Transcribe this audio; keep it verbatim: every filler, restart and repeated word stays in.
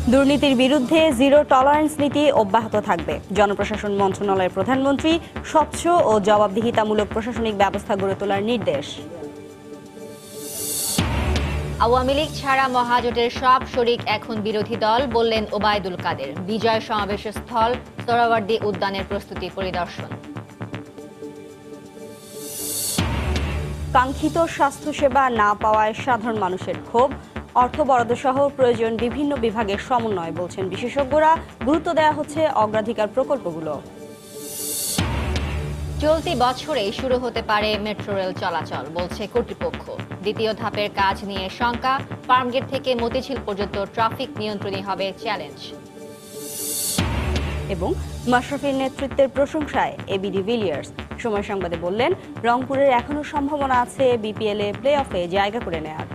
দুর্নীতির বিরুদ্ধে zero tolerance নীতি অব্যাহত থাকবে। জনপ্রশাসন মন্ত্রণালয়ের প্রধানমন্ত্রী স্বচ্ছ ও জবাবদিহিতামূলক প্রশাসনিক ব্যবস্থা গড়ে তোলার নির্দেশ। আওয়ামী লীগ ছাড়া মহাজোটের সব শরিক এখন বিরোধী দল, বললেন ওবায়দুল কাদের। বিজয় সমাবেশের স্থল সোহরাওয়ার্দী উদ্যানের প্রস্তুতি পরিদর্শন। কাঙ্ক্ষিত স্বাস্থ্যসেবা না পাওয়ায় সাধারণ মানুষের ক্ষোভ, অর্থ বরাদ্দ সহ প্রয়োজন বিভিন্ন বিভাগের সমন্বয়, বলছেন বিশেষজ্ঞরা। গুরুত্ব দেওয়া হচ্ছে অগ্রাধিকার প্রকল্পগুলো। চলতি বছরেই শুরু হতে পারে মেট্রো রেল চলাচল, বলছে কর্তৃপক্ষ। দ্বিতীয় ধাপের কাজ নিয়ে শঙ্কা, ফার্মগেট থেকে মতিঝিল পর্যন্ত ট্রাফিক নিয়ন্ত্রণই হবে চ্যালেঞ্জ। এবং মাশরাফির নেতৃত্বের প্রশংসায় এবি ডিভিলিয়ার্স। সময় সংবাদে বললেন, রংপুরের এখনো সম্ভাবনা আছে বিপিএল এ প্লে অফে জায়গা করে নেয়ার।